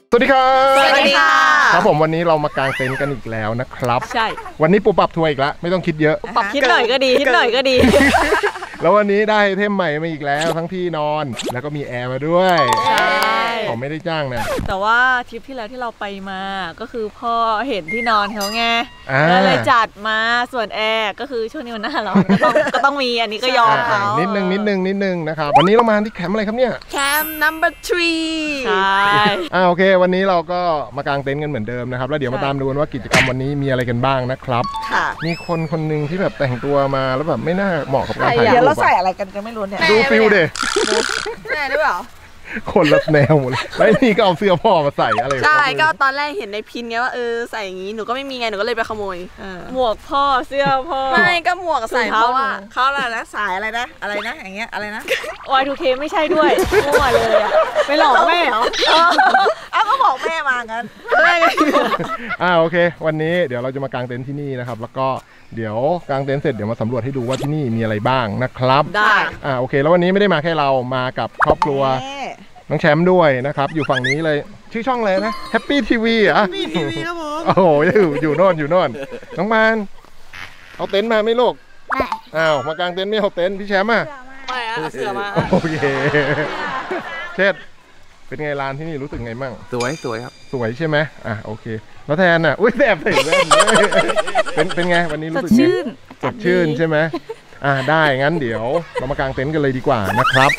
สวัสดีครับสวัสดีค่ะครับผมวันนี้เรามากางเต็นท์กันอีกแล้วนะครับใช่วันนี้ปูปรับทัวร์อีกแล้วไม่ต้องคิดเยอะปรับคิดหน่อยก็ดีคิดหน่อยก็ดีแล้ววันนี้ได้ไอเทมใหม่มาอีกแล้วทั้งที่นอนแล้วก็มีแอร์มาด้วยใช่ผมไม่ได้จ้างนะแต่ว่าทริปที่แล้วที่เราไปมาก็คือพ่อเห็นที่นอนเขาไงก็เลยจัดมาส่วนแอร์ก็คือช่วงนี้มันหน้าร้อนก็ต้องมีอันนี้ก็ยอมเขานิดนึงนะครับวันนี้เรามาที่แคมป์อะไรครับเนี่ยแคมป์ number 3 ใช่โอเควันนี้เราก็มากางเต็นท์กันเหมือนเดิมนะครับแล้วเดี๋ยวมาตามดูกันว่ากิจกรรมวันนี้มีอะไรกันบ้างนะครับมีคนหนึ่งที่แบบแต่งตัวมาแล้วแบบไม่น่าเหมาะกับการถ่ายรูปเดี๋ยวเราใส่อะไรกันก็ไม่รู้เนี่ยดูฟิลเดแม่หรือเปล่าคนละแนวหมดเลยแล้วนี่ก็เอาเสื้อพ่อมาใส่อะไรใช่ก็ตอนแรกเห็นในพินเนี้ยว่าใส่อย่างงี้หนูก็ไม่มีไงหนูก็เลยไปขโมยหมวกพ่อเสื้อพ่อไม่ก็หมวกใส่เพราะว่าเขาอะไรนะสายอะไรนะอย่างเงี้ยอะไรนะ Y2K ไม่ใช่ด้วยมั่วเลยอ่ะไปหลอกแม่เหรอก็บอกแม่มางั้นโอเควันนี้เดี๋ยวเราจะมากางเต็นท์ที่นี่นะครับแล้วก็เดี๋ยวกางเต็นท์เสร็จเดี๋ยวมาสำรวจให้ดูว่าที่นี่มีอะไรบ้างนะครับได้โอเคแล้ววันนี้ไม่ได้มาแค่เรามากับครอบครัวน้องแชมป์ด้วยนะครับอยู่ฝั่งนี้เลยชื่อช่องอะไรนะแฮปปี้ทีวีอ่ะ Happy TV ครับผมโอ้โหอยู่โน่นน้องมานเอาเต็นท์มาไม่ลูกมากางเต็นท์ไม่เอาเต็นท์พี่แชมป์ไม่เอาเสือมาโอเคเช็ดเป็นไงร้านที่นี่รู้สึกไงมั่งสวยครับสวยใช่ไหมโอเคแล้วแทนอุ้ยแสบใส่แว่นเป็นไงวันนี้รู้สึกสดชื่นใช่ไหมได้งั้นเดี๋ยวเรามากางเต็นท์กันเลยดีกว่านะครับ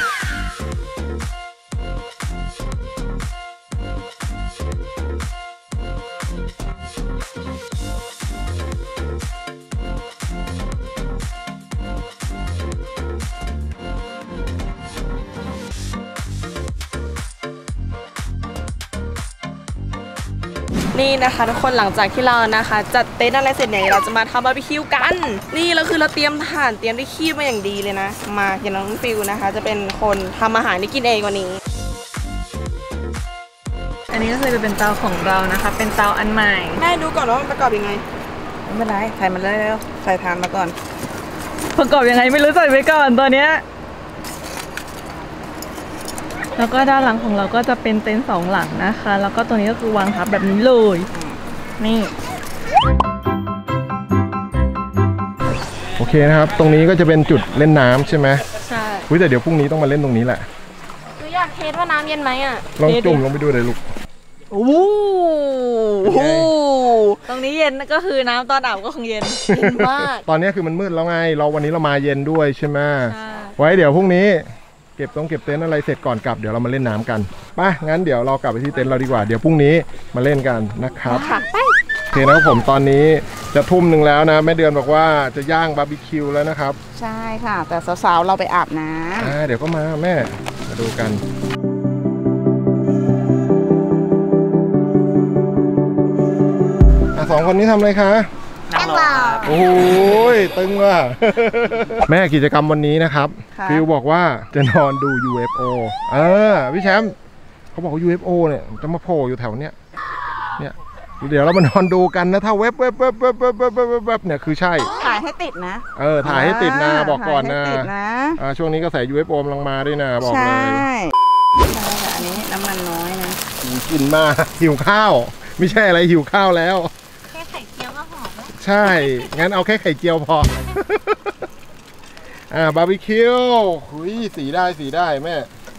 นี่นะคะทุกคนหลังจากที่เรานะคะจัดเต็นท์อะไรเสร็จเนี่ยเราจะมาทำบาร์บีคิวกันนี่เราคือเราเตรียมถ่านเตรียมที่คีบมาอย่างดีเลยนะมาอย่างน้องฟิวนะคะจะเป็นคนทำอาหารให้กินเองวันนี้อันนี้ก็คือจะเป็นเตาของเรานะคะเป็นเตาอันใหม่แม่ดูก่อนว่ามันประกอบยังไงไม่เป็นไรใส่มันเลยแล้วใส่ถ่านมาก่อนประกอบยังไงไม่รู้ใส่ไปก่อนตัวเนี้ยแล้วก็ด้านหลังของเราก็จะเป็นเต็นท์2หลังนะคะแล้วก็ตัวนี้ก็คือวางทับแบบนี้เลยนี่โอเคนะครับตรงนี้ก็จะเป็นจุดเล่นน้ำใช่ไหมใช่แต่เดี๋ยวพรุ่งนี้ต้องมาเล่นตรงนี้แหละหนูอยากเทสว่าน้ำเย็นไหมลองจุ่มลงไปดูเลยลูกโอ้โหตรงนี้เย็นก็คือน้ำตอนอาบก็คงเย็นมากตอนนี้คือมันมืดแล้วไงวันนี้เรามาเย็นด้วยใช่ไหมไว้เดี๋ยวพรุ่งนี้เก็บเต็นท์อะไรเสร็จก่อนกลับเดี๋ยวเรามาเล่นน้ำกันงั้นเดี๋ยวเรากลับไปที่เต็นท์เราดีกว่าเดี๋ยวพรุ่งนี้มาเล่นกันนะครับโอเคนะครับผมตอนนี้จะทุ่มหนึ่งแล้วนะแม่เดือนบอกว่าจะย่างบาร์บีคิวแล้วนะครับใช่ค่ะแต่สาวๆเราไปอาบน้ำเดี๋ยวก็มาแม่มาดูกัน2 คนนี้ทำอะไรคะนั่งรอโอ้ยตึงว่ะแม่กิจกรรมวันนี้นะครับฟิวบอกว่าจะนอนดู UFO พี่แชมป์เขาบอกว่า UFO เนี่ยจะมาโผล่อยู่แถวเนี้ยเดี๋ยวเรามานอนดูกันนะถ้าเว็บเนี่ยคือใช่ถ่ายให้ติดนะถ่ายให้ติดนะบอกก่อนนะช่วงนี้ก็ใส่ UFO กำลังมาด้วยนะบอกเลยใช่อันนี้น้ำมันน้อยนะกินมาหิวข้าวไม่ใช่อะไรหิวข้าวแล้วใช่งั้นเอาแค่ไข่เจียวพอบาร์บีคิวสีได้แม่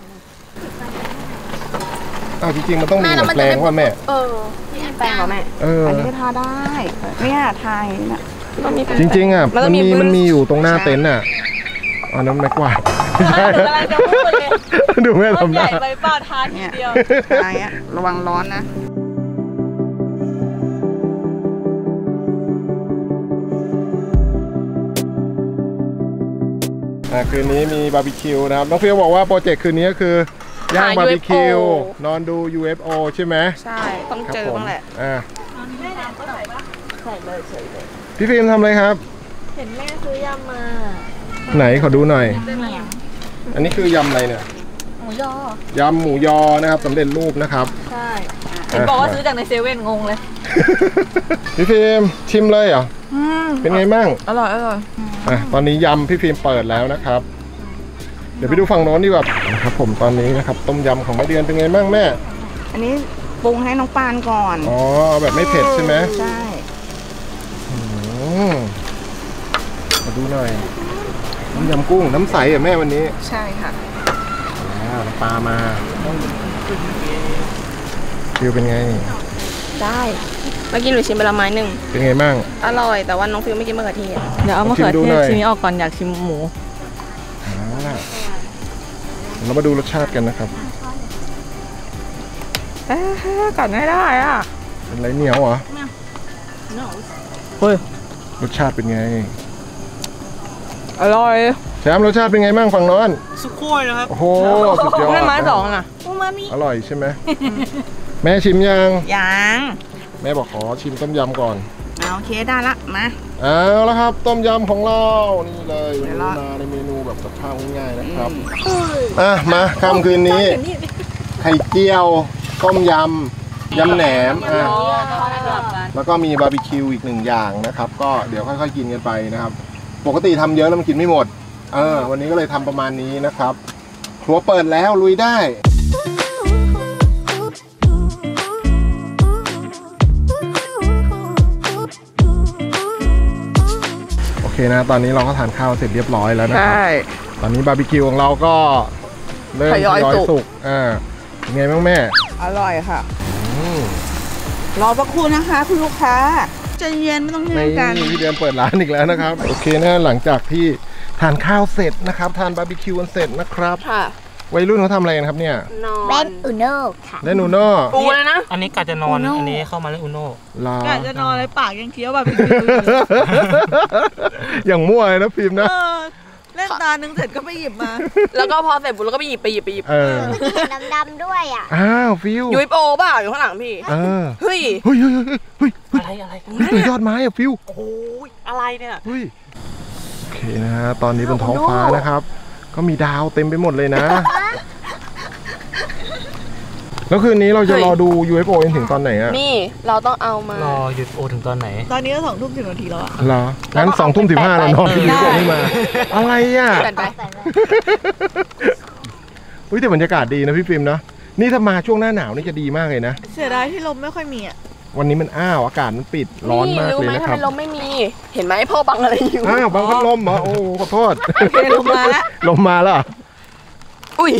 จริงๆมันต้องมีแปลงว่าแม่แปลงเหรอแม่อันนี้ก็ทาได้เนี่ยทายน่ะจริงๆมันมีอยู่ตรงหน้าเต็นท์น้ำไม่กว่าดูแม่ทำหน้าใบป้าทาทีเดียวอะไรเงี้ยระวังร้อนนะคืนนี้มีบาร์บีคิวนะครับน้องฟิวบอกว่าโปรเจกต์คืนนี้ก็คือย่างบาร์บีคิวนอนดู UFO ใช่ไหมใช่ต้องเจอบ้างแหละพี่ฟิล์มทำอะไรครับเห็นแม่ซื้อยำมาไหนขอดูหน่อยอันนี้คือยำอะไรเนี่ยหมูยอยำหมูยอนะครับสำเร็จรูปนะครับใช่เห็นบอกว่าซื้อจากในเซเว่นงงเลยพี่ฟิล์มชิมเลยเหรอเป็นไงมั่งอร่อยตอนนี้ยำพี่ฟิล์มเปิดแล้วนะครับเดี๋ยวไปดูฝั่งโน้นดีกว่านะครับผมตอนนี้นะครับต้มยำของแม่เดือนเป็นไงมั่งแม่อันนี้ปรุงให้น้องปานก่อนอ๋อแบบไม่เผ็ดใช่ไหมใช่มาดูหน่อยน้ำยำกุ้งน้ำใสอ่ะแม่วันนี้ใช่ค่ะปลามาฟิวเป็นไงได้เมื่อกี้หนูชิมไปละไม้หนึ่งเป็นไงบ้างอร่อยแต่ว่าน้องฟิวไม่กินมะเขือเทศเดี๋ยวเอามะเขือชิมดูเทหน่ศอยชิ้นนี้ออกก่อนอยากชิมหมูเรามาดูรสชาติกันนะครับกัดไม่ได้อ่ะเป็นไรเหนียวเหรอเฮ้ยรสชาติเป็นไงอร่อยแชมป์รสชาติเป็นไงบ้างฝั่งโน้นสุโขยนะครับโอ้โหสุดยอดให้ไม้สองอ่ะอร่อยใช่ไหม แม่ชิมยังยังแม่บอกขอชิมต้มยำก่อนโอเคได้ละมาเอาละครับต้มยำของเรานี่เลยวันเดี๋นี้ยวเรามาในเมนูแบบกับข้าวง่ายๆนะครับมาค่ำคืนนี้ ไข่เจียวต้มยำยำแหนมแล้วก็มีบาร์บีคิวอีก1อย่างนะครับ ก็เดี๋ยวค่อยๆกินกันไปนะครับ ปกติทำเยอะแล้วมันกินไม่หมดวันนี้ก็เลยทำประมาณนี้นะครับครัวเปิดแล้วลุยได้โอเคนะตอนนี้เราก็ทานข้าวเสร็จเรียบร้อยแล้วนะครับตอนนี้บาร์บีคิวของเราก็เริ่มทยอยสุกเป็นไงบ้างแม่อร่อยค่ะรอสักครู่นะคะคุณลูกค้าใจเย็นไม่ต้องเงียบกันพี่เดือนเปิดร้านอีกแล้วนะครับ โอเคนะหลังจากที่ทานข้าวเสร็จนะครับทานบาร์บีคิวกันเสร็จนะครับค่ะวัยรุ่นเขาทำอะไรกันครับเนี่ยนอนเล่นอุโน่ค่ะเล่นอูโน่ปูเลยนะอันนี้กะจะนอน อันนี้เข้ามาเล่นอุโน่ลากัดจะนอนเลยปากยังเคี้ยวแบบอย่างมั่วเลยนะฟิล์มนะเล่นตาหนึ่งเสร็จก็ไปหยิบมาแล้วก็พอเสร็จปุ๊บแล้วก็ไปหยิบเมื่อกี้เห็นดำๆด้วยอ่ะอ้าวฟิวยุ้ยโปเปล่าอยู่ข้างหลังพี่ เฮ้ยเฮ้ยอะไรตัวยอดไม้อะฟิวโอ้ยอะไรเนี่ยเฮ้ยโอเคนะฮะตอนนี้บนท้องฟ้านะครับ ก็มีดาวเต็มไปหมดเลยนะ แล้วคืนนี้เราจะรอดู UFO จนถึงตอนไหนอะนี่เราต้องเอามารอหยุดโอถึงตอนไหนตอนนี้ก็20:10 แล้วอ่ะเหรองั้น20:15เรานอนที่ UFO ไม่มา อะไรอะแปนไปเฮ้ยแต่บรรยากาศดีนะพี่ฟิล์มเนาะนี่ถ้ามาช่วงหน้าหนาวนี่จะดีมากเลยนะเสียดายที่ลมไม่ค่อยมีอ่ะวันนี้มันอ้าวอากาศมันปิดร้อนมากเลยรู้ไหมนะคทำรับไมลมไม่มี เห็นไหมพ่อบังอะไรอยู่อ้าวบังพัดลมเหรอโอ้ขอโทษลมมาแล้วลมมาแล้วเหรออุ้ย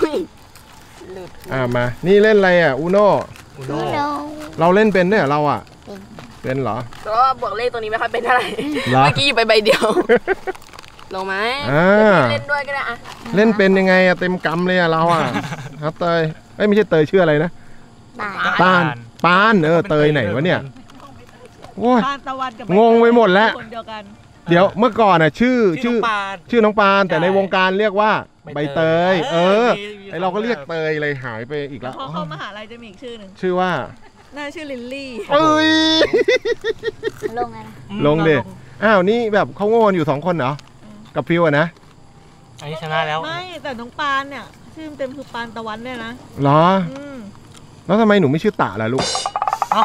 มานี่เล่นอะไรอ่ะอูโน่อุโน่เราเล่นเป็นด้วยเหรอเราอ่ะเป็นเหรอแต่ว่าบวกเลขตัวนี้ไม่ค่อยเป็นเท่าไหร่เหรอเมื่อกี้หยิบไปใบเดียว ลงไหม เล่นด้วยก็ได้อะเล่นเป็นยังไงอะเต็มกำเลยอะเราอะครับเตยไม่ใช่เตยชื่ออะไรนะปานเตยไหนวะเนี่ยโอ้ยปานตะวันกับงงไปหมดแล้วคนเดียวกันเดี๋ยวเมื่อก่อนอะชื่อชื่อน้องปานแต่ในวงการเรียกว่าใบเตยมีไอเราก็เรียกเตยเลยหายไปอีกแล้วพอเข้ามหาลัยจะมีอีกชื่อหนึ่งชื่อว่าน่าชื่อลิลลี่เอ้ยลงอะไรลงดิอ้าวนี่แบบเขาโง่กันอยู่2คนเหรอกับฟิวอะนะอันนี้ชนะแล้วไม่แต่น้องปานเนี่ยชื่อเต็มคือปานตะวันเนี่ยนะเหรออืมแล้วทำไมหนูไม่ชื่อตะล่ะลูกเอ้า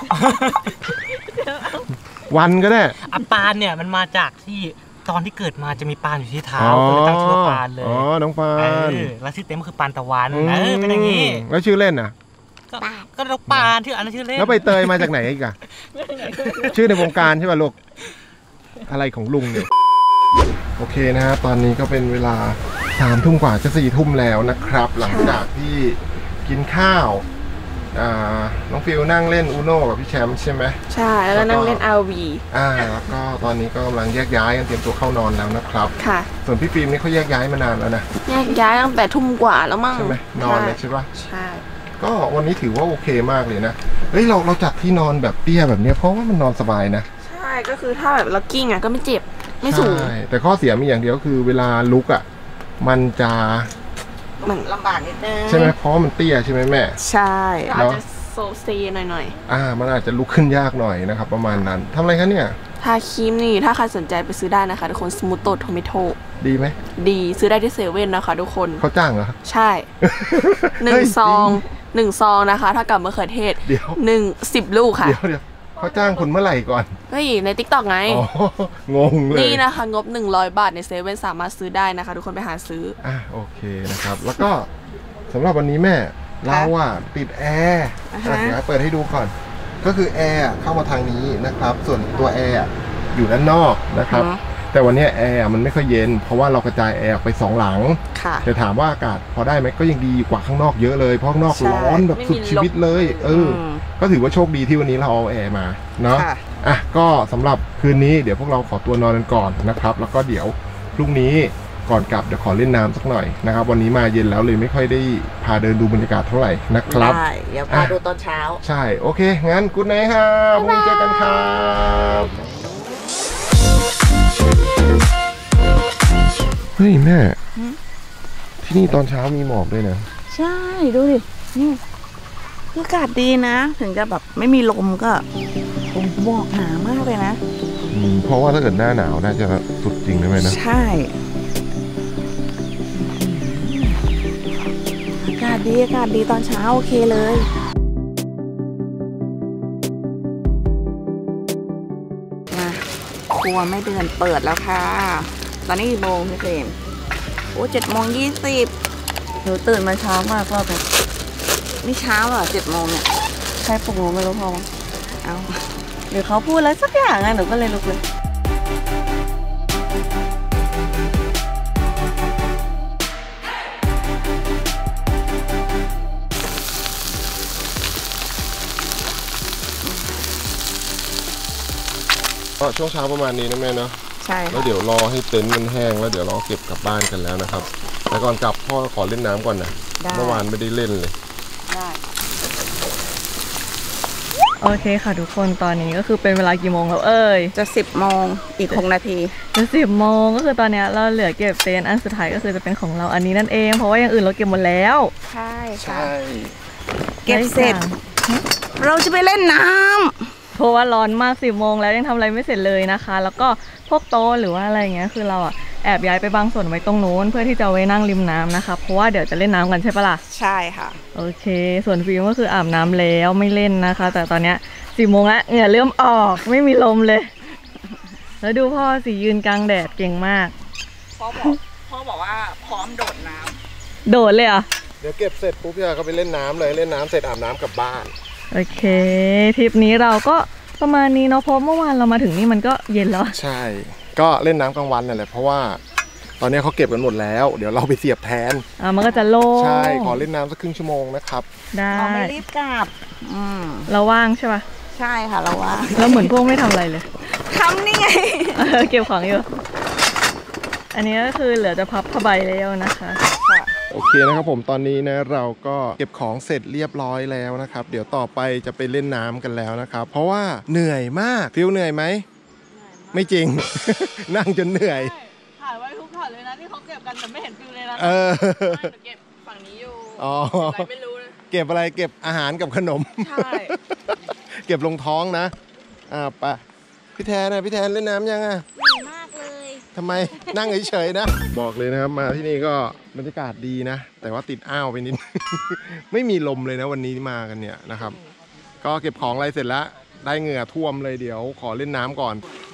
วันก็ได้อะปานเนี่ยมันมาจากที่ตอนที่เกิดมาจะมีปานอยู่ที่เท้าก็เลยตั้งชื่อว่าปานเลยอ๋อน้องปานแล้วชื่อเต็มก็คือปานตะวันเป็นอย่างนี้แล้วชื่อเล่นอ่ะก็น้องปานชื่ออันนั้นชื่อเล่นแล้วใบเตยมาจากไหนอีกอะชื่อในวงการใช่ป่ะลูกอะไรของลุงเนี่ยโอเคนะฮะตอนนี้ก็เป็นเวลา3 ทุ่มกว่าจะ4 ทุ่มแล้วนะครับ หลังจากที่กินข้าวน้องฟิวนั่งเล่นอูโน่กับพี่แชมป์ใช่ไหมใช่ แล้วก็นั่งเล่น RV แล้วก็ตอนนี้ก็กำลังแยกย้ายกันเตรียมตัวเข้านอนแล้วนะครับค่ะส่วนพี่ฟิล์มนี่เขาแยกย้ายมานานแล้วนะแยกย้ายตั้งแต่ทุ่มกว่าแล้วมั้งใช่ไหมนอนเลยใช่ปะใช่ก็วันนี้ถือว่าโอเคมากเลยนะเฮ้ยเราจัดที่นอนแบบเตี้ยแบบเนี้ยเพราะว่ามันนอนสบายนะใช่ ก็คือถ้าแบบเรากิ้งอ่ะก็ไม่เจ็บ ไม่สูงใช่แต่ข้อเสียมีอย่างเดียวคือเวลาลุกอ่ะมันจะเหมือนลำบากนิดนึงใช่ไหมเพราะมันเตี้ยใช่ไหมแม่ใช่อาจเนาะจะโซเซหน่อยมันอาจจะลุกขึ้นยากหน่อยนะครับประมาณนั้นทำอะไรคะเนี่ยๆทาครีมนี่ถ้าใครสนใจไปซื้อได้นะคะทุกคนสมูทโตโทมิโตดีไหมดีซื้อได้ที่เซเว่นนะคะทุกคนเขาจ้างเหรอใช่หนึ่งเฮ้ยซองจริ 1 ซองนะคะเท่ากับมะเขือเทศเดี๋ยว 10 ลูกค่ะเดี๋ยวเขาจ้างคุณเมื่อไหร่ก่อนเฮ้ยใน TikTok ไงอ๋องงเลยนี่นะคะงบ100 บาทในเซเว่นสามารถซื้อได้นะคะ ทุกคนไปหาซื้อโอเคนะครับ แล้วก็สำหรับวันนี้แม่เราอะติดแอร์เดี๋ยวเปิดให้ดูก่อนก็คือแอร์เข้ามาทางนี้นะครับส่วนตัวแอร์อยู่ด้านนอกนะครับแต่วันนี้แอร์มันไม่ค่อยเย็นเพราะว่าเรากระจายแอร์ไป2 หลังแต่ถามว่าอากาศพอได้ไหมก็ยังดีกว่าข้างนอกเยอะเลยเพราะข้างนอกร้อนแบบสุดชีวิตเลยก็ถือว่าโชคดีที่วันนี้เราเอาแอร์มาเนาะอ่ะก็สำหรับคืนนี้เดี๋ยวพวกเราขอตัวนอนกันก่อนนะครับแล้วก็เดี๋ยวพรุ่งนี้ก่อนกลับเดี๋ยวขอเล่นน้ำสักหน่อยนะครับวันนี้มาเย็นแล้วเลยไม่ค่อยได้พาเดินดูบรรยากาศเท่าไหร่นะครับได้เดี๋ยวพาดูตอนเช้าใช่โอเคงั้นกู๊ดไนท์ครับพรุ่งนี้เจอกันครับเฮ้ยแม่ที่นี่ตอนเช้ามีหมอกด้วยนะใช่ดูดินี่อากาศดีนะถึงจะแบบไม่มีลมก็หมอกหนามากเลยนะเพราะว่าถ้าเกิดหน้าหนาวน่าจะสุดจริงได้ไหมนะใช่อากาศดีตอนเช้าโอเคเลยมาครัวไม่เดือนเปิดแล้วค่ะตอนนี้กี่โมงพี่เฟรมโอ้7:20หนูตื่นมาเช้ามากรอบเลยนี่เช้าเหรอ7 โมงเนี่ยใครปลุกหนูไม่รู้พอเอาหรือเขาพูดอะไรสักอย่างไงหนูก็เลยลุกเลยก็ช่วงเช้าประมาณนี้นะแม่เนาะใช่แล้วเดี๋ยวรอให้เต็นท์มันแห้งแล้วเดี๋ยวเราเก็บกลับบ้านกันแล้วนะครับแต่ก่อนกลับพ่อขอเล่นน้ำก่อนนะเมื่อวานไม่ได้เล่นเลยได้โอเคค่ะทุกคนตอนนี้ก็คือเป็นเวลากี่โมงแล้วจะ10 โมงอีก6 นาทีจะ10 โมงก็คือตอนนี้เราเหลือเก็บเต็นท์อันสุดท้ายก็คือจะเป็นของเราอันนี้นั่นเองเพราะว่าอย่างอื่นเราเก็บหมดแล้วใช่ค่ะเก็บเสร็จเราจะไปเล่นน้ำเพราะว่าร้อนมาก10 โมงแล้วยังทำอะไรไม่เสร็จเลยนะคะแล้วก็พวกโต๊ะหรือว่าอะไรเงี้ยคือเราแอบย้ายไปบางส่วนไว้ตรงโน้นเพื่อที่จะไว้นั่งริมน้ำนะคะเพราะว่าเดี๋ยวจะเล่นน้ำกันใช่ปะล่ะใช่ค่ะโอเคส่วนฟิล์มก็คืออาบน้ำแล้วไม่เล่นนะคะแต่ตอนเนี้ย10 โมงแล้วเหงื่อเริ่มออกไม่มีลมเลยแล้วดูพ่อสิยืนกลางแดดเก่งมากพ่อบอกว่าพร้อมโดดน้ำโดดเลยเดี๋ยวเก็บเสร็จปุ๊บก็ไปเล่นน้ำเลยเล่นน้ำเสร็จอาบน้ำกลับบ้านโอเคทริปนี้เราก็ประมาณนี้เนาะเพราะเมื่อวานเรามาถึงนี่มันก็เย็นแล้วใช่ก็เล่นน้ำกลางวันนั่นแหละเพราะว่าตอนนี้เขาเก็บกันหมดแล้วเดี๋ยวเราไปเสียบแทนมันก็จะโล่งใช่ขอเล่นน้ำสักครึ่งชั่วโมงนะครับได้เราไม่รีบกลับเราว่างใช่ปะใช่ค่ะเราว่างเราเหมือนพวกไม่ทำอะไรเลยทำนี่ไงเก็บของอยู่อันนี้ก็คือเหลือจะพับผ้าใบแล้วนะคะโอเคนะครับผมตอนนี้นะเราก็เก็บของเสร็จเรียบร้อยแล้วนะครับเดี๋ยวต่อไปจะไปเล่นน้ำกันแล้วนะครับเพราะว่าเหนื่อยมากฟิลเหนื่อยไหมไม่จริง นั่งจนเหนื่อยถ่ายไว้ทุกถ่ายเลยนะที่เขาเก็บกันแต่ไม่เห็นฟิลเลยนะเก็บฝั่งนี้อยู่อะไรไม่รู้เลยเก็บอะไรเก็บอาหารกับขนมใช่เก็บลงท้องนะไปพี่แทนเล่นน้ำยังเหนื่อยมากเลยทำไมนั่งเฉยๆนะบอกเลยนะครับมาที่นี่ก็บรรยากาศดีนะแต่ว่าติดอ้าวไปนิด ไม่มีลมเลยนะวันนี้มากันเนี่ยนะครับก็เก็บของอะไรเสร็จแล้วได้เหงื่อท่วมเลยเดี๋ยวขอเล่นน้ำก่อน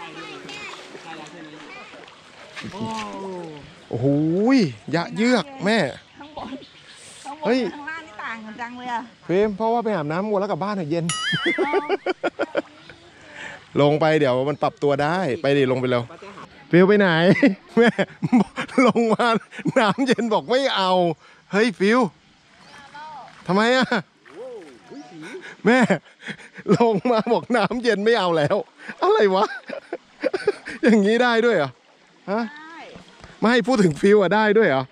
โอ้โหยะเยือกแม่เฮ้ยข้างล่างนี่ต่างกันจังเลยเฟรมเพราะว่าไปอาบน้ำวัวแล้วกลับบ้านเย็นลงไปเดี๋ยวมันปรับตัวได้ไปดิลงไปเร็วฟิวไปไหนแม่ลงมาน้ำเย็นบอกไม่เอาเฮ้ยฟิวทำไมแม่ลงมาบอกน้ำเย็นไม่เอาแล้วอะไรวะอย่างนี้ได้ด้วยเหรอฮะไม่ให้พูดถึงฟิวได้ด้วยเหรอ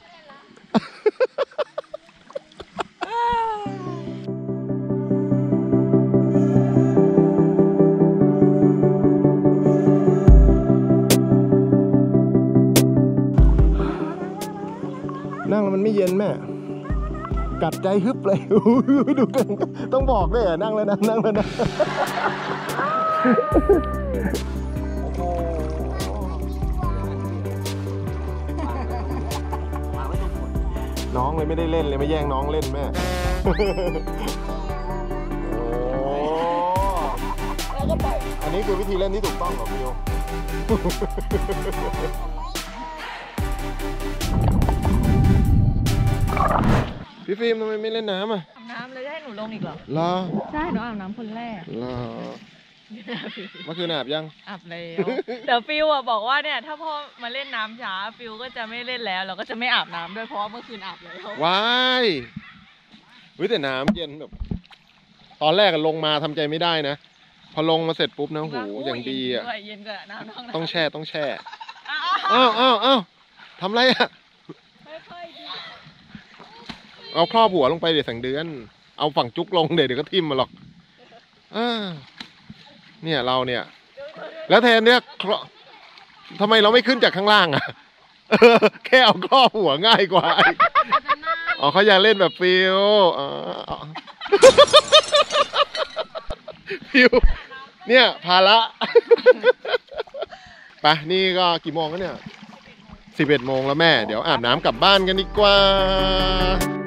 นั่งแล้วมันไม่เย็นแม่กัดใจฮึบเลยดูเก่งต้องบอกด้วยนั่งแล้วนะน้องเลยไม่ได้เล่นเลยไม่แย่งน้องเล่นแม่อันนี้คือวิธีเล่นที่ถูกต้องของฟิวฟิพี่ฟิล์มทำไมไม่เล่นน้ำอ่ะอาบน้ำเลยจะให้หนูลงอีกเหรอรอใช่หนูอาบน้ำคนแรกรอเมื่อคืนอาบยังอาบแล้วเดี๋ยวฟิวอ่ะบอกว่าเนี่ยถ้าพ่อมาเล่นน้ำช้าฟิวก็จะไม่เล่นแล้วเราก็จะไม่อาบน้ำด้วยเพราะว่าเมื่อคืนอาบแล้วว้ายแต่น้ำเย็นแบบตอนแรกลงมาทำใจไม่ได้นะพอลงมาเสร็จปุ๊บนะโหอย่างดีอ่ะเย็นกว่าน้ำน้ำต้องแช่อ้าวทำไรอ่ะค่อยๆดิเอาครอบหัวลงไปเดี๋ยวสังเดือนเอาฝั่งจุกลงเดี๋ยวก็ทิ่มมาหรอกเนี่ยเราเนี่ย แล้วแทนเนี่ยทำไมเราไม่ขึ้นจากข้างล่างอ่ะแค่เอาครอบหัวง่ายกว่าอ๋อเขาอยากเล่นแบบฟิวฟิวเนี่ยภาระไปนี่ก็กี่โมงแล้วเนี่ย11 โมงแล้วแม่เดี๋ยวอาบน้ำกลับบ้านกันดีกว่า